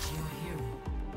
your hero.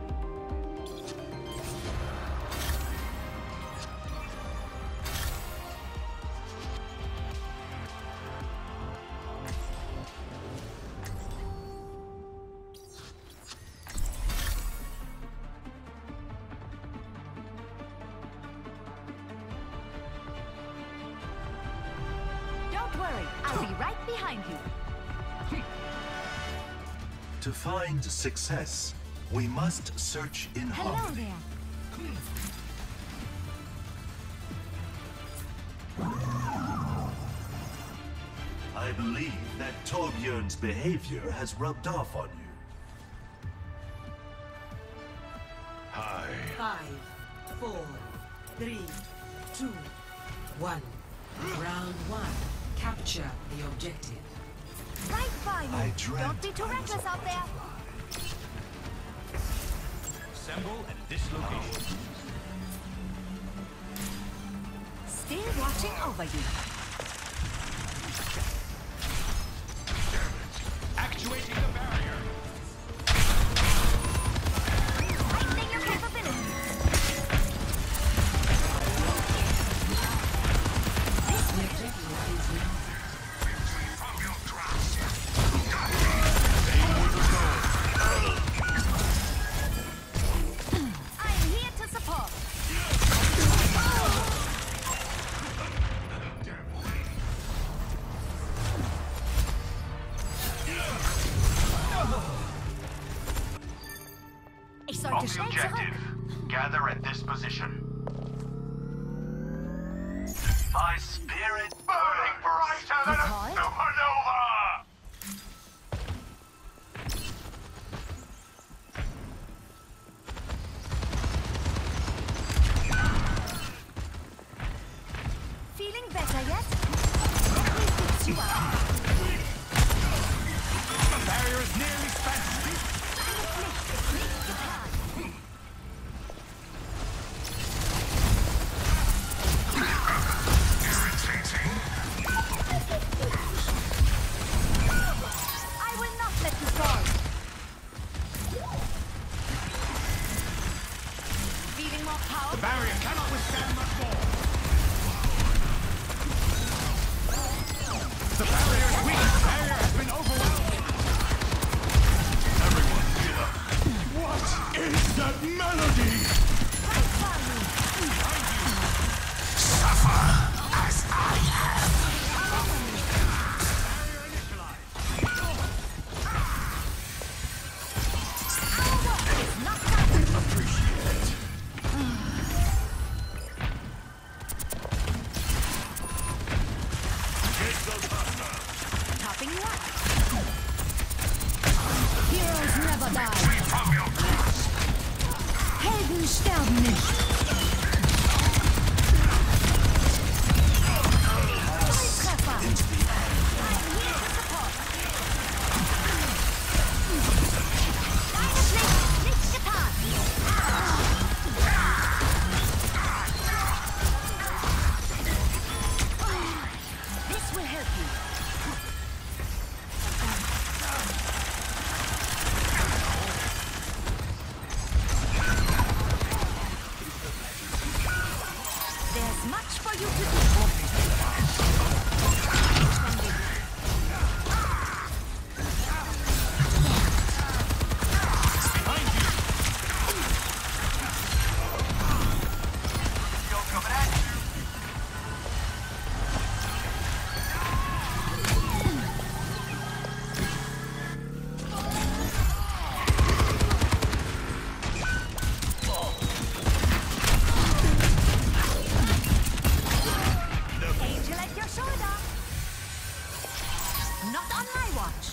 Don't worry, I'll be right behind you. To find success, we must search in Hello harmony. there. I believe that Torbjörn's behavior has rubbed off on you. Hi. 5, 4, 3, 2, 1. Round 1. Capture the objective. Right by I you. dreamt Don't be too I was reckless a out there. Assemble at this location. Still watching over you. Actuating the barrier. Lightening your capabilities. The objective is now. I'm here to support. Ich sollte On the schnell objective. zurück. Gather at this position. My spirit Burning brighter than a Because? supernova! Feeling better yet? Let me fix you up. The barrier is nearly spent. I will not let you fall. Feeling more The power? barrier cannot withstand much more. The barrier is weak. The barrier has been overwhelmed. Everyone, get up. What is that melody? Right by you. Barrier initialized. Our work is not done. appreciate. Topping you up. Heroes never die. Helden sterben nicht. Volltreffer. I'm here to support. Deine Pflicht nicht getan. This will help you. There's much for you to do. Angel at your shoulder. Not on my watch.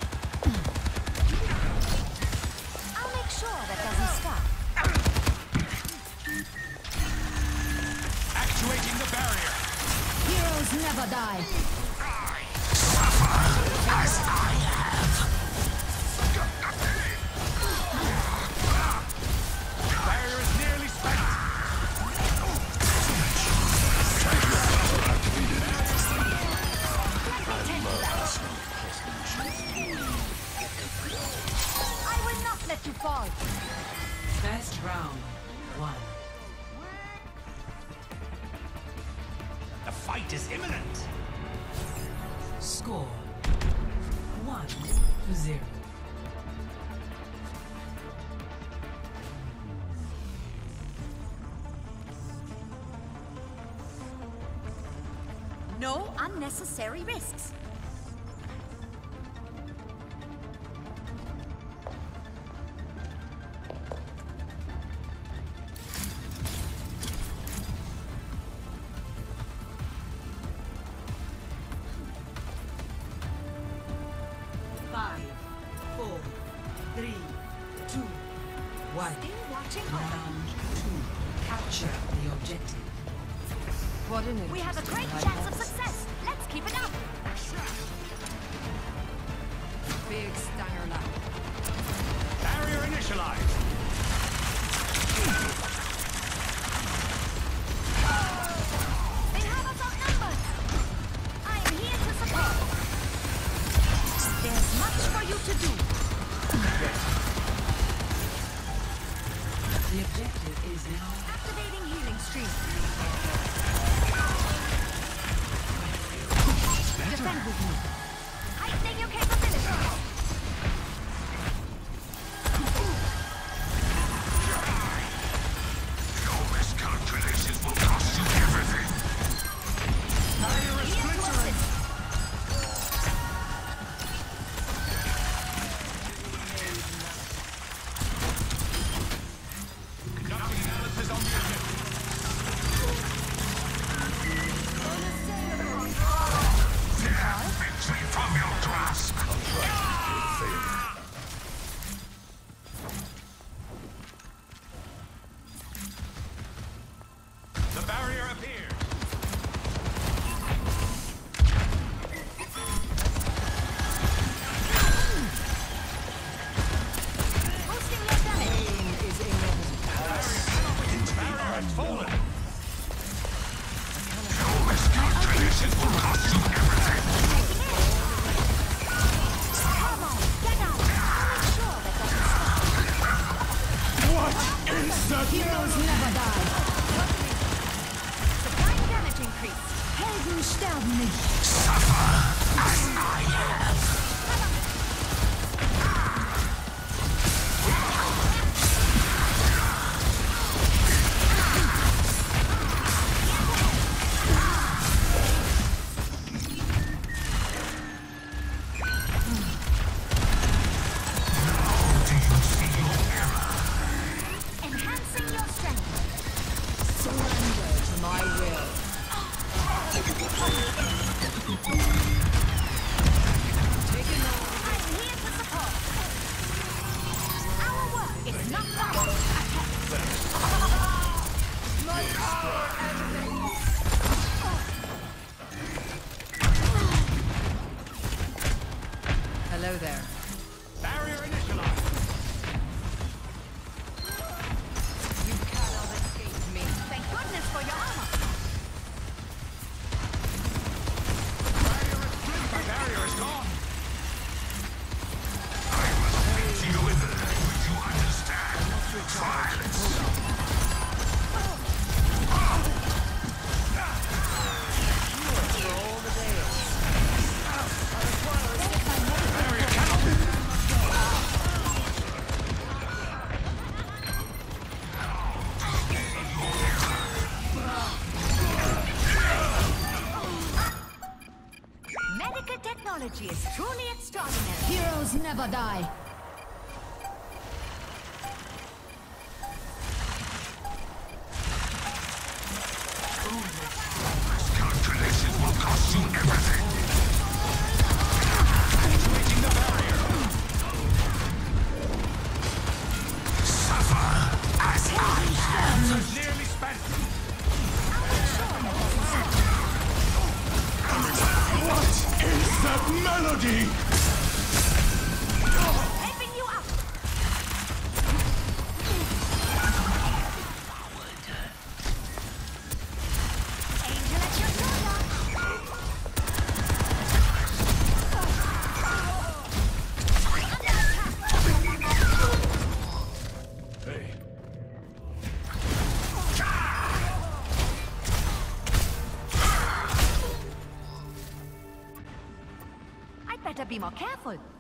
I'll make sure that doesn't stop. Actuating the barrier. Heroes never die. Barrier is nearly spent. I will not let you fall. First round, 1. The fight is imminent. Score 1-0. No unnecessary risks. Five, 4, 3, 2, 1. Still watching over. Round 2. Capture the objective. We have a great chance of success. Let's keep it up. Big stanger lap. Barrier initialized. They have us outnumbered. I am here to support. There's much for you to do. The objective is now Activating healing stream. Defend with me. Heightening your capabilities. Your miscalculations will cost you everything. Barrier is Here to splintering. assist. Conducting analysis on the objective. Victory from your grasp. The barrier appears. Boosting your damage. The barrier has fallen. Your miscalculations will cost you everything. Come on, get out. I'll make sure that doesn't stop. What is that? Heroes never die. Supplying damage increase. Helden sterben nicht. Suffer as I have. Enhancing your strength. surrender to my will. Taking over. I'm here to support. Our work is not done. My power emanates. Hello there. Barrier initialized. You cannot escape me. Thank goodness for your armor. My barrier is gone. I must speak to you in the language you understand. Violence. Barrier cannot be. Medical technology is truly extraordinary. Heroes never die. Calculations will cost you everything. Activating the barrier. Suffer as I have. Nearly spent. What is that melody? Helping you up. Angel at your shoulder. Under attack. more careful.